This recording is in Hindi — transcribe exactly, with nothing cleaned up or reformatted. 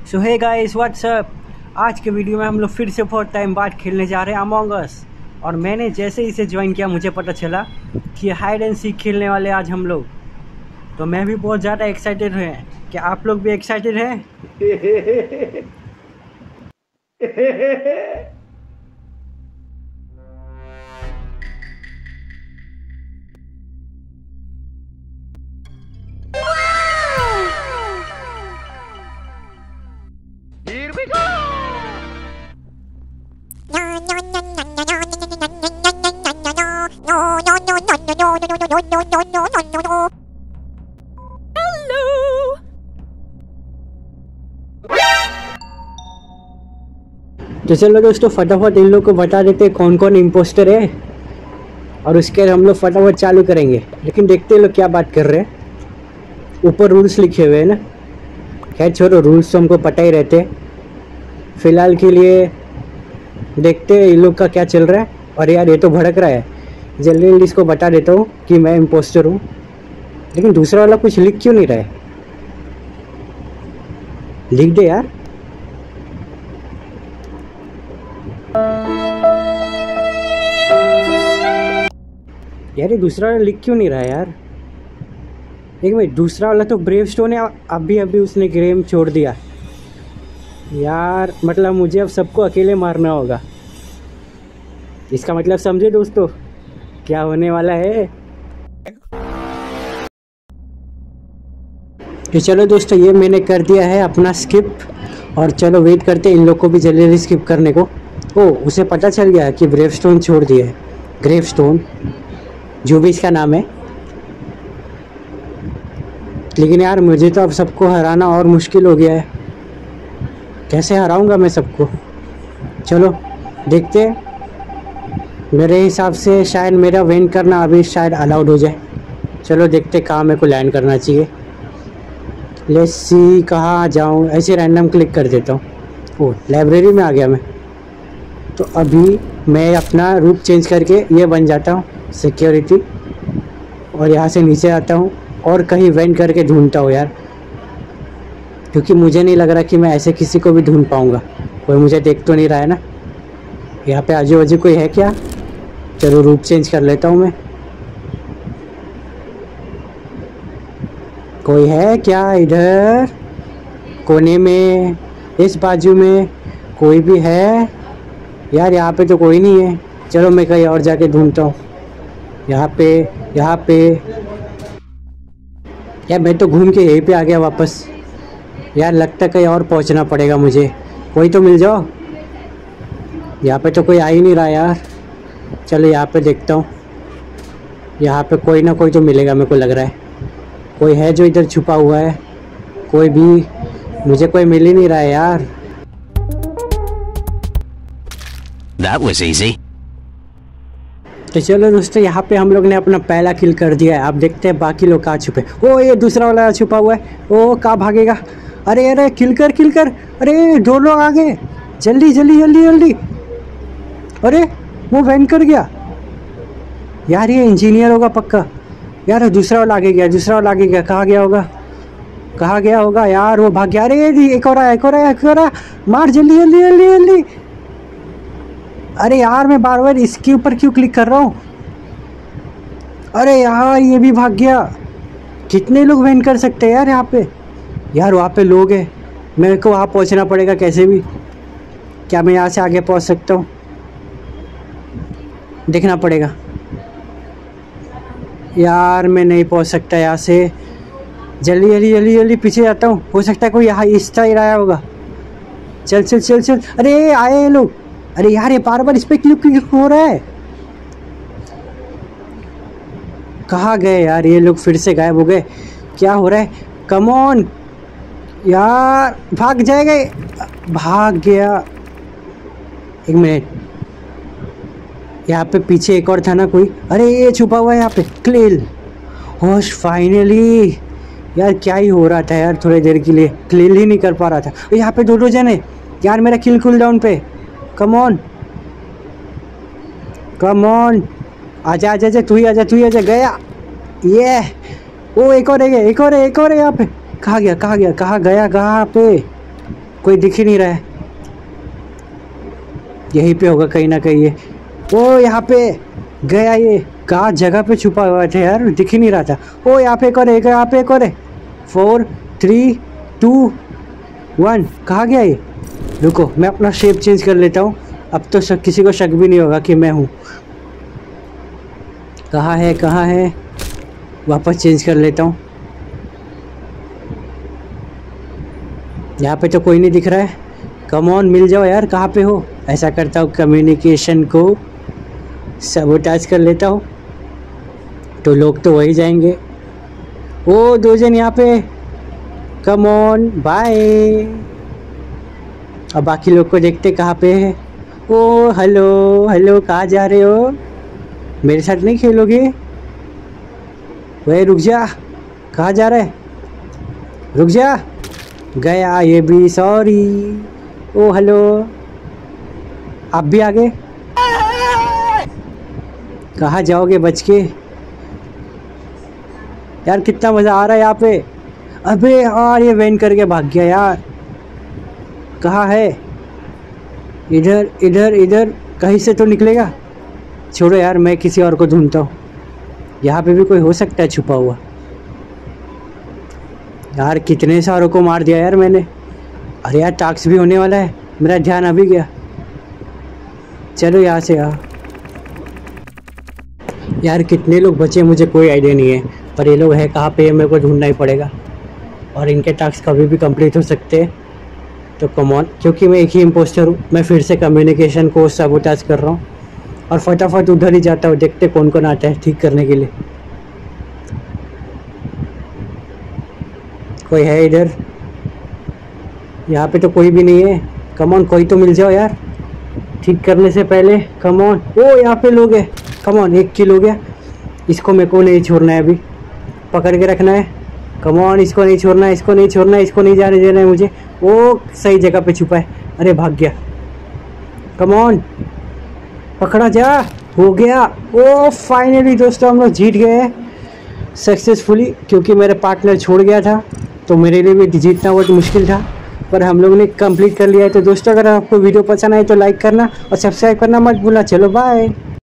सो हे गाइस व्हाट्सअप। आज के वीडियो में हम लोग फिर से बहुत टाइम बाद खेलने जा रहे हैं अमंग अस। और मैंने जैसे ही इसे ज्वाइन किया मुझे पता चला कि हाइड एंड सीक खेलने वाले आज हम लोग। तो मैं भी बहुत ज़्यादा एक्साइटेड है। क्या आप लोग भी एक्साइटेड हैं? Here we go! तो चलो दोस्तों फटाफट इन लोग को बता देते हैं कौन कौन इम्पोस्टर है और उसके बाद हम लोग फटाफट चालू करेंगे। लेकिन देखते हैं लोग क्या बात कर रहे हैं। ऊपर रूल्स लिखे हुए हैं ना। खैर छोड़ो, रूल्स तो हमको पता ही रहते हैं। फिलहाल के लिए देखते हैं इन लोग का क्या चल रहा है। और यार ये तो भड़क रहा है। जल्दी जल्दी इसको बता देता हूँ कि मैं इम्पोस्टर हूँ। लेकिन दूसरा वाला कुछ लिख क्यों नहीं रहा है? लिख दे यार। यार ये दूसरा वाला लिख क्यों नहीं रहा है यार? एक मिनट, दूसरा वाला तो ब्रेव स्टोन है। अभी अभी उसने गेम छोड़ दिया यार। मतलब मुझे अब सबको अकेले मारना होगा। इसका मतलब समझे दोस्तों क्या होने वाला है। तो चलो दोस्तों ये मैंने कर दिया है अपना स्किप। और चलो वेट करते हैं इन लोग को भी जल्दी जल्दी स्किप करने को। ओ उसे पता चल गया कि ब्रेव स्टोन छोड़ दिया है। ग्रेव स्टोन जो भी इसका नाम है। लेकिन यार मुझे तो अब सबको हराना और मुश्किल हो गया है। कैसे हराऊंगा मैं सबको? चलो देखते हैं। मेरे हिसाब से शायद मेरा वेंट करना अभी शायद अलाउड हो जाए। चलो देखते कहाँ मेरे को लैंड करना चाहिए। लेट्स सी कहाँ जाऊँ। ऐसे रैंडम क्लिक कर देता हूँ। ओह लाइब्रेरी में आ गया मैं। तो अभी मैं अपना रूप चेंज करके ये बन जाता हूँ सिक्योरिटी। और यहाँ से नीचे आता हूँ और कहीं वेंट करके ढूंढता हूँ यार। क्योंकि मुझे नहीं लग रहा कि मैं ऐसे किसी को भी ढूंढ पाऊँगा। कोई मुझे देख तो नहीं रहा है ना। यहाँ पे आजू बाजू कोई है क्या? चलो रूप चेंज कर लेता हूँ मैं। कोई है क्या इधर कोने में? इस बाजू में कोई भी है? यार यहाँ पे तो कोई नहीं है। चलो मैं कहीं और जाके ढूंढता हूँ। यहाँ पे यहाँ पे यार मैं तो घूम के यहीं पे आ गया वापस। यार लगता कहीं और पहुँचना पड़ेगा मुझे। कोई तो मिल जाओ। यहाँ पे तो कोई आ ही नहीं रहा यार। चलो यहाँ पे देखता हूँ। यहाँ पे कोई ना कोई तो मिलेगा मेरे को लग रहा है। कोई है जो इधर छुपा हुआ है? कोई भी मुझे कोई मिल ही नहीं रहा है यार। That was easy. तो चलो दोस्तों यहाँ पे हम लोग ने अपना पहला किल कर दिया है। अब देखते हैं बाकी लोग कहाँ छुपे। ओ ये दूसरा वाला छुपा हुआ है। ओ कहाँ भागेगा? अरे अरे किल कर किल कर। अरे दो लोग आ गए। जल्दी जल्दी जल्दी जल्दी। अरे वो वेंट कर गया यार। ये इंजीनियर होगा पक्का। यार दूसरा वाला आगे गया। दूसरा वाला आगे गया। कहाँ गया होगा? कहाँ गया होगा यार? वो भाग गया। अरे एक और आया एक और आया एक और आया। मार जल्दी जल्दी जल्दी जल्दी। अरे यार मैं बार बार इसके ऊपर क्यों क्लिक कर रहा हूँ? अरे यार ये भी भाग गया। कितने लोग वेंट कर सकते हैं यार यहाँ पे? यार वहाँ पे लोग हैं। मेरे को वहाँ पहुँचना पड़ेगा कैसे भी। क्या मैं यहाँ से आगे पहुँच सकता हूँ? देखना पड़ेगा। यार मैं नहीं पहुँच सकता यहाँ से। जल्दी जल्दी जल्दी जल्दी पीछे जाता हूँ। हो सकता है कोई यहाँ इस साइड आया होगा। चल चल चल चल। अरे आए ये लोग। अरे यार ये बार बार इस पर क्लिक क्लिक हो रहा है। कहाँ गए यार ये लोग? फिर से गायब हो गए। क्या हो रहा है? कम ऑन यार। भाग जाएगा। भाग गया। एक मिनट, यहाँ पे पीछे एक और था ना कोई। अरे ये छुपा हुआ है यहाँ पे। क्लिल होश फाइनली। यार क्या ही हो रहा था यार। थोड़ी देर के लिए क्लिल ही नहीं कर पा रहा था। यहाँ पे दो दो जने यार। मेरा किल कूल डाउन पे। Come on come on. आजा आजा आजा। तू ही आजा तू ही आजा। गया ये। ओ एक और है एक और है एक और है यहाँ पे। कहाँ गया कहाँ गया कहाँ गया कहाँ पे? कोई दिख ही नहीं रहा है। यहीं पे होगा कहीं ना कहीं ये। ओ यहाँ पे गया ये, कहाँ जगह पे छुपा हुआ था यार, दिख ही नहीं रहा था। ओ यहाँ पे एक और है, यहाँ पे एक और है। फोर थ्री टू वन, कहाँ गया ये? रुको मैं अपना शेप चेंज कर लेता हूँ, अब तो शक, किसी को शक भी नहीं होगा कि मैं हूँ। कहाँ है कहाँ है, वापस चेंज कर लेता हूँ। यहाँ पे तो कोई नहीं दिख रहा है। कम ऑन मिल जाओ यार, कहाँ पे हो? ऐसा करता हूँ कम्युनिकेशन को सबोटाज कर लेता हूँ, तो लोग तो वही जाएंगे। ओ दो जन यहाँ पे, कम ऑन बाय। अब बाकी लोग को देखते कहाँ पे है। ओ हेलो हेलो, कहाँ जा रहे हो? मेरे साथ नहीं खेलोगे? वही रुक जा, कहाँ जा रहे? रुक जा, गया ये भी, सॉरी। ओ हेलो, आप भी आ गए? कहाँ जाओगे बच के? यार कितना मज़ा आ रहा है यहाँ पे। अबे यार ये वैन करके भाग गया यार। कहाँ है? इधर इधर इधर कहीं से तो निकलेगा। छोड़ो यार, मैं किसी और को ढूंढता हूँ। यहाँ पे भी कोई हो सकता है छुपा हुआ। यार कितने सारों को मार दिया यार मैंने। अरे यार टास्क भी होने वाला है, मेरा ध्यान अभी गया। चलो यहाँ से यार। यार कितने लोग बचे मुझे कोई आइडिया नहीं है, पर ये लोग है कहाँ पे मेरे को ढूंढना ही पड़ेगा। और इनके टास्क कभी भी कंप्लीट हो सकते हैं, तो कम ऑन, क्योंकि मैं एक ही इम्पोस्टर हूँ। मैं फिर से कम्युनिकेशन को सबोटाज कर रहा हूँ और फटाफट उधर ही जाता हूँ, देखते कौन कौन आता है ठीक करने के लिए। कोई है इधर? यहाँ पे तो कोई भी नहीं है। कम ऑन, कोई तो मिल जाओ यार ठीक करने से पहले। Come on. ओ यहाँ पे लोग हैं। कम ऑन, एक किल हो गया। इसको मेरे को नहीं छोड़ना है, अभी पकड़ के रखना है। कम ऑन, इसको नहीं छोड़ना है, इसको नहीं छोड़ना है, इसको नहीं जाने देना है मुझे। वो सही जगह पे छुपा है। अरे भाग गया। कम ऑन, पकड़ा जा। हो गया। ओ फाइनली दोस्तों हम लोग जीत गए सक्सेसफुली, क्योंकि मेरे पार्टनर छोड़ गया था, तो मेरे लिए भी जीतना बहुत मुश्किल था, पर हम लोगों ने कंप्लीट कर लिया है। तो दोस्तों अगर आपको वीडियो पसंद आए तो लाइक करना और सब्सक्राइब करना मत भूलना। चलो बाय।